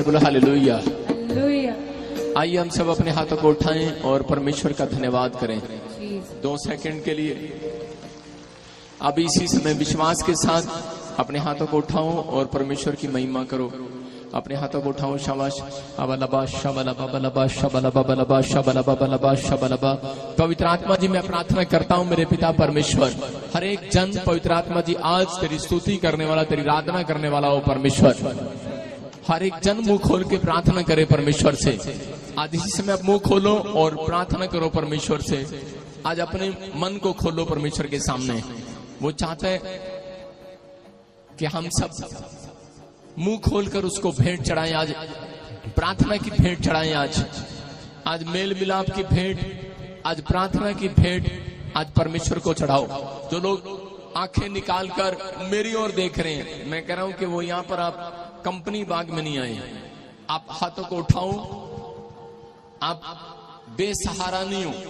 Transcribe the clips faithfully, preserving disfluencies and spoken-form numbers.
बोलो hallelujah. Hallelujah. आइए हम सब अपने हाथों को उठाएं और परमेश्वर का धन्यवाद करें दो सेकंड के लिए। अब इसी समय विश्वास के साथ अपने हाथों को उठाओ और परमेश्वर की महिमा करो। अपने हाथों को उठाओ। शाबाश। अबलबा शबलबा बलबा शबलबा बलबा शबलबा बलबा शबलबा। पवित्र आत्मा जी मैं प्रार्थना करता हूँ मेरे पिता परमेश्वर, हर एक जन पवित्र आत्मा जी आज तेरी स्तुति करने वाला, तेरी आराधना करने वाला हो परमेश्वर। हर एक जन मुंह खोल के प्रार्थना करे परमेश्वर से। आज इसी समय आप मुंह खोलो और प्रार्थना करो परमेश्वर से। आज अपने मन को खोलो परमेश्वर के सामने। वो चाहता है कि हम सब मुंह खोलकर उसको भेंट चढ़ाएं। आज प्रार्थना की भेंट चढ़ाएं। आज आज मेल मिलाप की भेंट, आज प्रार्थना की भेंट आज परमेश्वर को चढ़ाओ। जो लोग आंखें निकालकर मेरी ओर देख रहे हैं, मैं कह रहा हूं कि वो यहाँ पर आप कंपनी बाग में नहीं आए। आप हाथों को उठाओ। आप बेसहारा नहीं हो।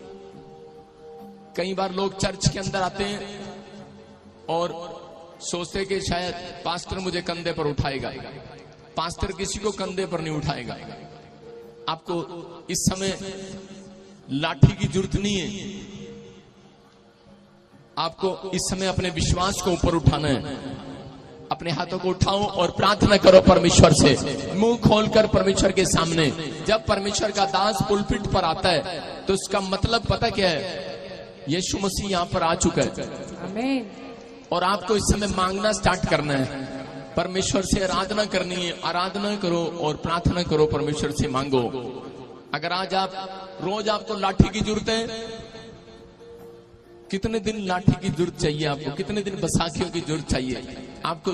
कई बार लोग चर्च के अंदर आते हैं और सोचते कि शायद पास्टर मुझे कंधे पर उठाएगा। पास्टर किसी को कंधे पर नहीं उठाएगा। आपको इस समय लाठी की जरूरत नहीं है। आपको इस समय अपने विश्वास को ऊपर उठाना है। अपने हाथों को उठाओ और प्रार्थना करो परमेश्वर से, मुंह खोलकर परमेश्वर के सामने। जब परमेश्वर का दास पुलपिट पर आता है तो उसका मतलब पता क्या है? यीशु मसीह यहाँ पर आ चुका है। आमीन। और आपको इस समय मांगना स्टार्ट करना है, परमेश्वर से आराधना करनी है। आराधना करो और प्रार्थना करो, परमेश्वर से मांगो। अगर आज आप रोज आपको लाठी की जरूरत है, कितने दिन लाठी की जरूरत चाहिए आपको? कितने दिन बसाखियों की जरूरत चाहिए आपको?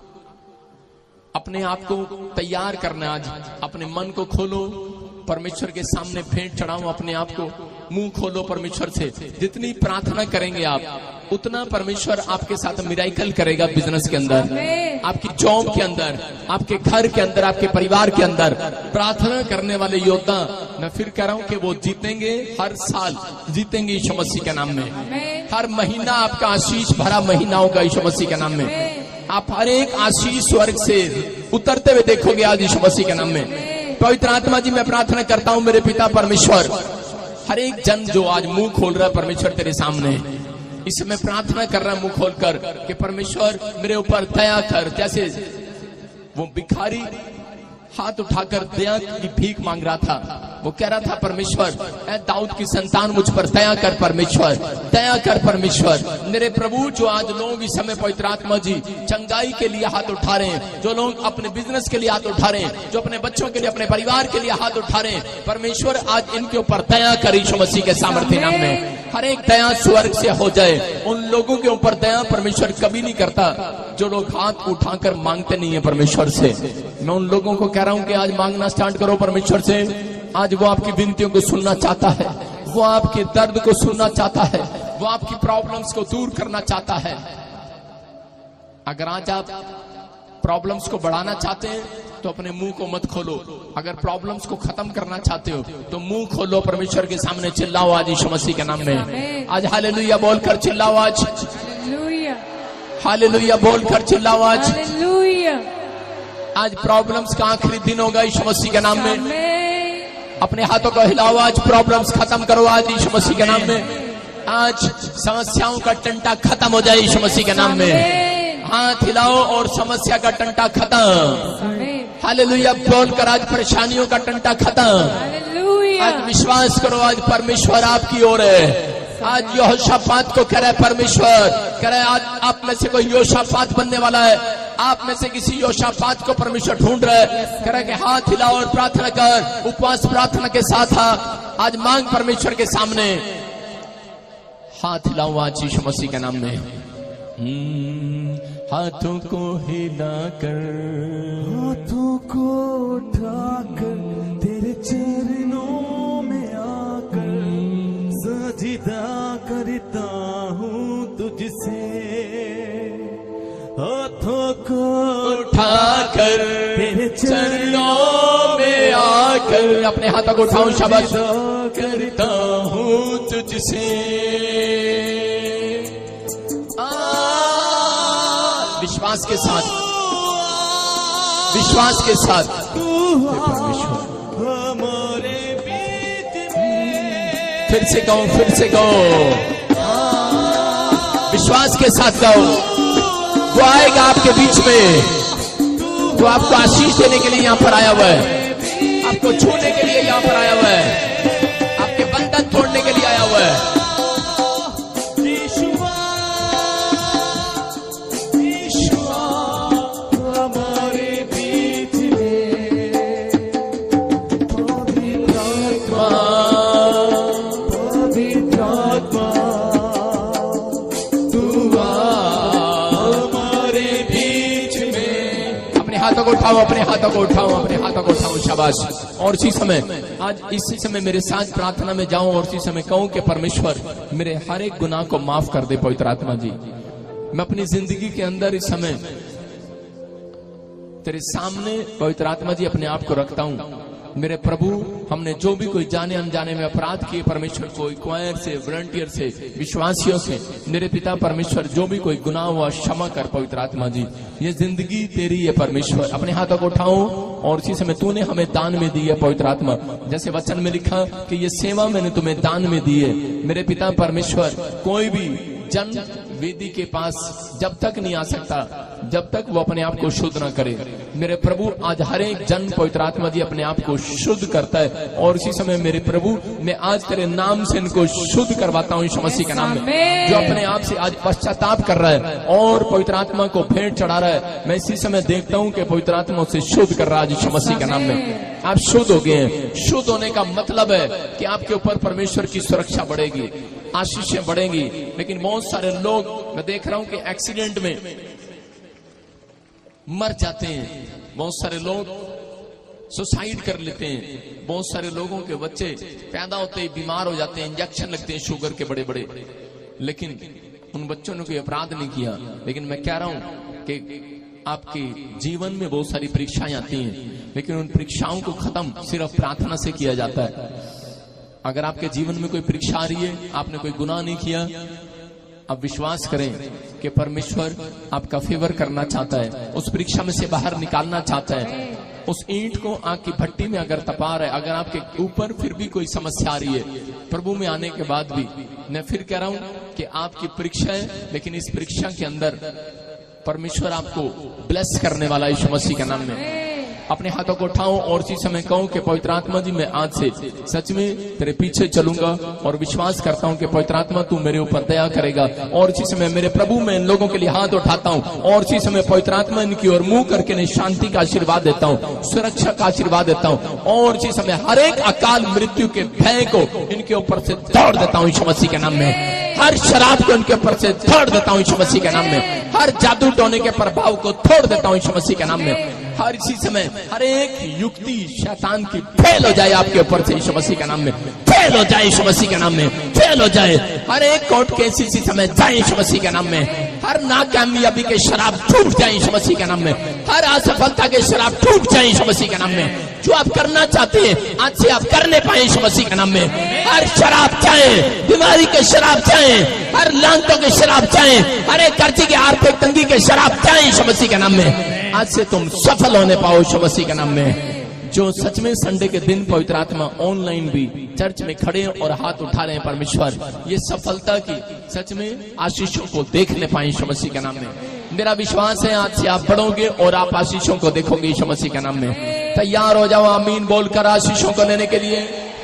अपने आप को तैयार करना है। आज अपने मन को खोलो, परमेश्वर के सामने भेंट चढ़ाओ। अपने आप को मुंह खोलो परमेश्वर से। जितनी प्रार्थना करेंगे आप, उतना परमेश्वर आपके साथ मिराइकल करेगा। बिजनेस के अंदर, आपकी जॉब के अंदर, आपके घर के अंदर, आपके परिवार के अंदर प्रार्थना करने वाले योद्धा, मैं फिर कह रहा हूं कि वो जीतेंगे। हर साल जीतेंगे यीशु मसीह के नाम में। हर महीना आपका आशीष भरा महीना होगा यीशु मसीह के नाम में। आप हर एक आशीष स्वर्ग से उतरते हुए देखोगे आज यीशु मसीह के नाम में। पवित्र आत्मा जी मैं प्रार्थना करता हूं मेरे पिता परमेश्वर, हर एक जन जो आज मुंह खोल रहा है परमेश्वर तेरे सामने, इसमें प्रार्थना कर रहा है मुंह खोलकर कि परमेश्वर मेरे ऊपर दया कर। जैसे वो भिखारी हाथ उठाकर दया की भीख मांग रहा था, वो कह रहा था परमेश्वर ऐ दाऊद की संतान मुझ पर दया कर परमेश्वर, दया कर परमेश्वर। मेरे प्रभु जो आज लोग इस समय पवित्र आत्मा जी चंगाई के लिए हाथ उठा रहे हैं, जो लोग अपने बिजनेस के लिए हाथ उठा रहे हैं, जो अपने बच्चों के लिए, अपने परिवार के लिए हाथ उठा रहे हैं, परमेश्वर आज इनके ऊपर दया कर यीशु मसीह के सामर्थ्य नाम में। हर एक दया स्वर्ग से हो जाए। उन लोगों के ऊपर दया परमेश्वर कभी नहीं करता जो लोग हाथ उठाकर मांगते नहीं है परमेश्वर से। मैं उन लोगों को कह रहा हूं कि आज मांगना स्टार्ट करो परमेश्वर से। आज वो आपकी विनतियों को सुनना चाहता है, वो आपके दर्द को सुनना चाहता है, वो आपकी प्रॉब्लम्स को दूर करना चाहता है। अगर आज आप प्रॉब्लम्स को बढ़ाना चाहते हैं तो अपने मुंह को मत खोलो। अगर प्रॉब्लम्स को खत्म करना चाहते हो तो मुंह खोलो परमेश्वर के सामने। चिल्लाओ आज यीशु मसीह के नाम में। आज हालेलुया बोलकर चिल्लाओ। आज हालेलुया, हालेलुया बोलकर चिल्लाओ। आज हालेलुया। आज प्रॉब्लम्स का आखिरी दिन होगा यीशु मसीह के नाम में। अपने हाथों को हिलाओ। आज प्रॉब्लम्स खत्म करो आज यीशु मसीह के नाम में। आज समस्याओं का टंटा खत्म हो जाए यीशु मसीह के नाम में। हाथ हिलाओ और समस्या का टंटा खत्म। हालेलुया बोलकर आज परेशानियों का टंटा खत्म। आज विश्वास करो, आज परमेश्वर आपकी ओर है। आज यहोशापात को कह रहा है परमेश्वर, कह रहा है आज आप में से कोई यहोशापात बनने वाला है। आप में से किसी यहोशापात को परमेश्वर ढूंढ रहा है। कह रहा है कि हाथ हिलाओ और प्रार्थना कर। उपवास प्रार्थना के साथ आज मांग परमेश्वर के सामने। हाथ हिलाओ आज यीशु मसीह के नाम में। हाथों को हिलाकर, हाथों को उठाकर तेरे चरणों में आकर सजदा करता हूँ तुझसे। हाथों को उठाकर तेरे चरणों में आकर अपने हाथों को उठाऊं। शाबाश करता हूँ तुझसे। विश्वास के साथ, विश्वास के साथ परमेश्वर हमारे बीच में। फिर से गाओ, फिर से गाओ, विश्वास के साथ गाओ। वो आएगा आपके बीच में, वो आपको आशीष देने के लिए यहाँ पर आया हुआ है, आपको छूने के लिए यहाँ पर आया हुआ है, आपके बंधन तोड़ने के लिए आया हुआ है। यीशुआ, यीशुआ, हमारे बीच में। पवित्र आत्मा, पवित्र आत्मा, तू आ हमारे बीच में। अपने हाथों को उठाओ, अपने हाथों को उठाओ, अपने हाथों को उठाओ, शाबाश। और इसी समय, आज इसी समय मेरे साथ प्रार्थना में जाऊं और इसी समय कहूं कि परमेश्वर मेरे हर एक गुनाह को माफ कर दे। पवित्र आत्मा जी, मैं अपनी जिंदगी के अंदर इस समय तेरे सामने पवित्र आत्मा जी अपने आप को रखता हूं। मेरे प्रभु, हमने जो भी कोई जाने अनजाने में अपराध किए परमेश्वर, कोई क्वायर से, वॉलंटियर से, विश्वासियों से, मेरे पिता परमेश्वर जो भी कोई गुनाह हुआ क्षमा कर पवित्र आत्मा जी। ये जिंदगी तेरी है परमेश्वर। अपने हाथों को उठाओ और इसी समय तूने हमें दान में दी है पवित्र आत्मा। जैसे वचन में लिखा कि ये सेवा मैंने तुम्हें दान में दी है। मेरे पिता परमेश्वर, कोई भी जन वेदी के पास जब तक नहीं आ सकता जब तक वो अपने आप को शुद्ध न करे। मेरे प्रभु, आज हर एक जन पवित्र आत्मा जी अपने आप को शुद्ध करता है और इसी समय मेरे प्रभु, मैं आज तेरे नाम से इनको शुद्ध करवाता हूँ यीशु मसीह के नाम में। जो अपने आप से आज पश्चाताप कर रहा है और पवित्र आत्मा को भेंट चढ़ा रहा है, मैं इसी समय देखता हूँ कि पवित्र आत्मा उसे शुद्ध कर रहा है यीशु मसीह के नाम में। आप शुद्ध हो गए हैं। शुद्ध होने का मतलब है कि आपके ऊपर परमेश्वर की सुरक्षा बढ़ेगी, आशीषें बढ़ेंगी। लेकिन बहुत सारे लोग मैं देख रहा हूं कि एक्सीडेंट में मर जाते हैं, बहुत सारे लोग सुसाइड कर लेते हैं, बहुत सारे लोगों के बच्चे पैदा होते ही बीमार हो जाते हैं, इंजेक्शन लगते हैं शुगर के बड़े बड़े, लेकिन उन बच्चों ने कोई अपराध नहीं किया। लेकिन मैं कह रहा हूं कि आपके जीवन में बहुत सारी परीक्षाएं आती हैं, लेकिन उन परीक्षाओं को खत्म सिर्फ प्रार्थना से किया जाता है। अगर आपके जीवन में कोई परीक्षा आ रही है, आपने कोई गुनाह नहीं किया, आप विश्वास करें कि परमेश्वर आपका फेवर करना चाहता है, उस परीक्षा में से बाहर निकालना चाहता है। उस ईंट को आग की भट्टी में अगर तपा रहा है, अगर आपके ऊपर फिर भी कोई समस्या आ रही है, प्रभु में आने के बाद भी मैं फिर कह रहा हूं कि आपकी परीक्षा है, लेकिन इस परीक्षा के अंदर परमेश्वर आपको ब्लेस करने वाला है यीशु मसीह के नाम में। अपने हाथों को उठाओ और इसी समय कहूं कि पवित्र आत्मा जी, मैं आज से सच में तेरे पीछे चलूंगा और विश्वास करता हूं कि पवित्र आत्मा तू मेरे ऊपर दया करेगा। और इसी समय मेरे प्रभु, मैं इन लोगों के लिए हाथ उठाता हूं और इसी समय पवित्र आत्मा इनकी ओर मुंह करके इन्हें शांति का आशीर्वाद देता हूं, सुरक्षा का आशीर्वाद देता हूं। और इसी समय हर एक अकाल मृत्यु के भय को इनके ऊपर से तोड़ देता हूं यीशु मसीह के नाम में। हर शराब को इनके ऊपर से तोड़ देता हूं यीशु मसीह के नाम में। हर जादू टोने के प्रभाव को तोड़ देता हूं यीशु मसीह के नाम में। हर इसी समय हर एक युक्ति शैतान की फेल हो जाए आपके ऊपर से यीशु मसीह के नाम में, फेल हो जाए यीशु मसीह के नाम में, फेल हो जाए। हर एक कोर्ट केस इसी समय जाए यीशु मसीह के नाम में। हर नाकामयाबी के शराब टूट जाए यीशु मसीह के नाम में। हर असफलता के शराब टूट जाए यीशु मसीह के नाम में। जो आप करना चाहते हैं आज से आप करने पाए यीशु मसीह के नाम में। हर शराब चाहे, बीमारी के शराब चाहे, हर लानतों के शराब चाहे, हर एक कर्जे के आर्थिक तंगी के शराब चाहे यीशु मसीह के नाम में। आज से तुम सफल होने पाओ यीशु मसीह के नाम में। जो सच में संडे के दिन पवित्र आत्मा ऑनलाइन भी चर्च में खड़े और हाथ उठा रहे हैं, परमेश्वर ये सफलता की सच में आशीषों को देखने पाए यीशु मसीह के नाम में। मेरा विश्वास है आज से आप बढ़ोगे और आप आशीषों को देखोगे यीशु मसीह के नाम में। तैयार हो जाओ आमीन बोलकर आशीषों को लेने के लिए।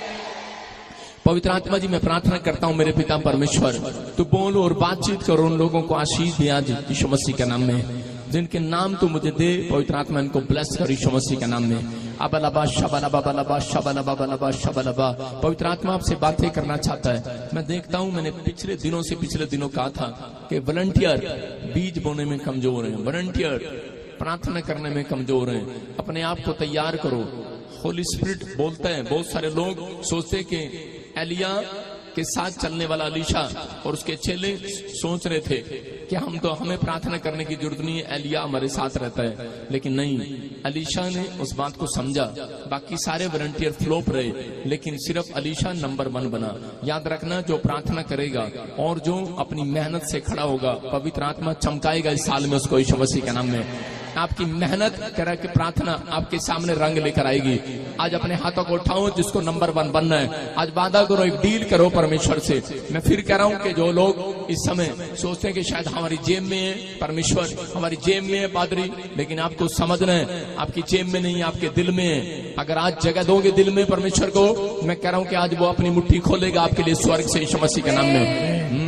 पवित्र आत्मा जी, मैं प्रार्थना करता हूं मेरे पिता परमेश्वर, तू बोल और बातचीत करो, उन लोगों को आशीष दे आज यीशु मसीह के नाम में। जिनके नाम तू मुझे दे पवित्र आत्मा इनको ब्लेस कर यीशु मसीह के नाम में। अबलबा शबलबा बलबा शबलबा बलबा शबलबा। पवित्र आत्मा आपसे बातें करना चाहता है। मैं देखता हूं, मैंने पिछले दिनों से पिछले दिनों कहा था कि वॉलंटियर बीज बोने में कमजोर हैं, वॉलंटियर प्रार्थना करने में कमजोर हैं। अपने आप को तैयार करो। होली स्पिरिट बोलता है, बहुत सारे लोग सोचते कि एलिया के साथ चलने वाला अलीशा और उसके चेले सोच रहे थे कि हम तो हमें प्रार्थना करने की जरूरत नहीं है, एलिया हमारे साथ रहता है। लेकिन नहीं, अलीशा ने उस बात को समझा। बाकी सारे वॉलंटियर फ्लॉप रहे, लेकिन सिर्फ अलीशा नंबर वन बना। याद रखना, जो प्रार्थना करेगा और जो अपनी मेहनत से खड़ा होगा, पवित्र आत्मा चमकाएगा इस साल में उसको यीशु मसीह के नाम में। आपकी मेहनत करा के प्रार्थना आपके सामने रंग लेकर आएगी। आज अपने हाथों को उठाओ जिसको नंबर वन बनना है। आज वादा करो, एक डील करो परमेश्वर से। मैं फिर कह रहा हूं कि जो लोग इस समय सोचते हैं कि शायद हमारी जेब में है परमेश्वर, हमारी जेब में है पादरी, लेकिन आपको समझना है आपकी जेब में नहीं, आपके दिल में है। अगर आज जगह दोगे दिल में परमेश्वर को, मैं कह रहा हूं कि आज वो अपनी मुट्ठी खोलेगा आपके लिए स्वर्ग से, यीशु मसीह के नाम में।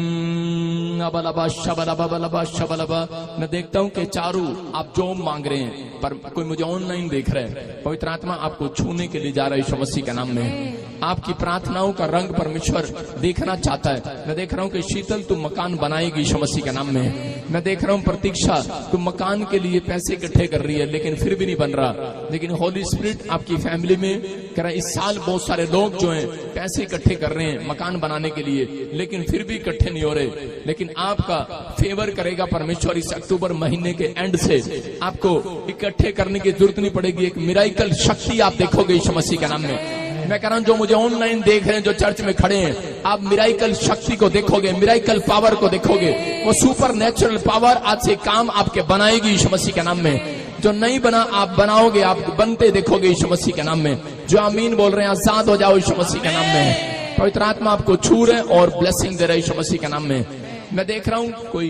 अबलबा शबलबा बलबा शबलबा। मैं देखता हूं कि चारों आप जो मांग रहे हैं, पर कोई मुझे ऑनलाइन देख रहा है, पवित्र आत्मा आपको छूने के लिए जा रहा है यीशु मसीह के नाम में। आपकी प्रार्थनाओं का रंग परमेश्वर देखना चाहता है। मैं देख रहा हूं कि शीतल तुम मकान बनाएगी यीशु मसीह के नाम में। मैं देख रहा हूं प्रतीक्षा तुम मकान के लिए पैसे इकट्ठे कर रही है, लेकिन फिर भी नहीं बन रहा। लेकिन होली स्पिरिट आपकी फैमिली में कह रहा है, इस साल बहुत सारे लोग जो हैं पैसे इकट्ठे कर रहे हैं मकान बनाने के लिए, लेकिन फिर भी इकट्ठे नहीं हो रहे। लेकिन आपका फेवर करेगा परमेश्वर। इस अक्टूबर महीने के एंड से आपको इकट्ठे करने की जरूरत नहीं पड़ेगी। एक मिराइकल शक्ति आप देखोगे यीशु मसीह के नाम में। मैं कह रहा हूं जो मुझे ऑनलाइन देख रहे हैं, जो चर्च में खड़े हैं, आप मिराइकल शक्ति को देखोगे, मिराइकल पावर को देखोगे। वो सुपर नेचुरल पावर आज से काम आपके बनाएगी यीशु मसीह के नाम में। जो नहीं बना आप बनाओगे, आप बनते देखोगे यीशु मसीह के नाम में। जो आमीन बोल रहे हैं आजाद हो जाओ यीशु मसीह के नाम में। पवित्र आत्मा आपको छू रहे और ब्लेसिंग दे रहे यीशु मसीह के नाम में। मैं देख रहा हूं कोई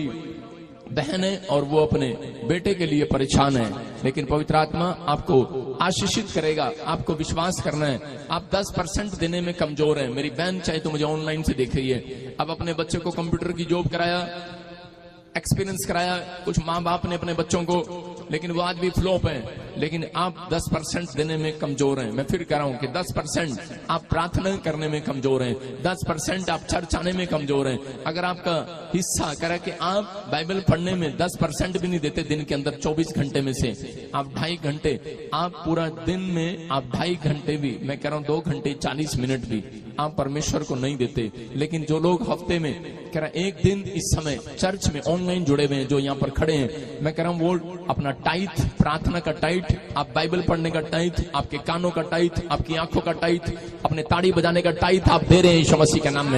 बहन है और वो अपने बेटे के लिए परेशान है, लेकिन पवित्र आत्मा आपको आशीषित करेगा। आपको विश्वास करना है। आप दस परसेंट देने में कमजोर हैं। मेरी बहन चाहे तो मुझे ऑनलाइन से देख रही है, अब अपने बच्चे को कंप्यूटर की जॉब कराया, एक्सपीरियंस कराया कुछ माँ बाप ने अपने बच्चों को, लेकिन वो आज भी फ्लॉप हैं। लेकिन आप दस परसेंट देने में कमजोर हैं। मैं फिर कह रहा हूं कि दस परसेंट आप प्रार्थना करने में कमजोर हैं, दस परसेंट आप चर्च आने में कमजोर हैं। अगर आपका हिस्सा करा कि आप बाइबल पढ़ने में दस परसेंट भी नहीं देते दिन के अंदर चौबीस घंटे में से, आप ढाई घंटे, आप पूरा दिन में आप ढाई घंटे भी, मैं कह रहा हूं दो घंटे चालीस मिनट भी आप परमेश्वर को नहीं देते। लेकिन जो लोग हफ्ते में कह रहा एक दिन इस समय चर्च में ऑनलाइन जुड़े हुए हैं, जो यहाँ पर खड़े हैं, मैं कह रहा हूँ वो अपना टाइथ, प्रार्थना का टाइथ, आप बाइबल पढ़ने का टाइथ, आपके कानों का टाइथ, आपकी आंखों का टाइथ, अपने ताड़ी बजाने का टाइथ आप दे रहे हैं यीशु मसीह के नाम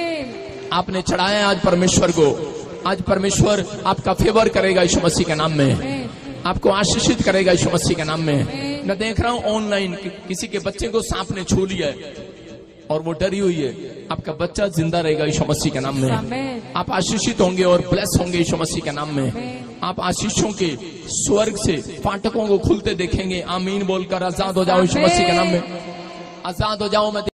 में। आपने चढ़ाया आज परमेश्वर को। आज परमेश्वर आपका फेवर करेगा यीशु मसीह के नाम में, आपको आशीषित करेगा यीशु मसीह के नाम में। मैं देख रहा हूँ ऑनलाइन कि, किसी के बच्चे को सांप ने छू लिया है और वो डरी हुई है। आपका बच्चा जिंदा रहेगा यीशु मसीह के नाम में। आप आशीषित होंगे और ब्लेस होंगे यीशु मसीह के नाम में। आप आशीषों के स्वर्ग से फाटकों को खुलते देखेंगे। आमीन बोलकर आजाद हो जाओ यीशु मसीह के नाम में। आजाद हो जाओ। मैं